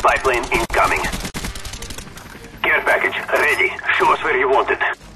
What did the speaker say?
Spy plane incoming. Care package ready. Show us where you want it.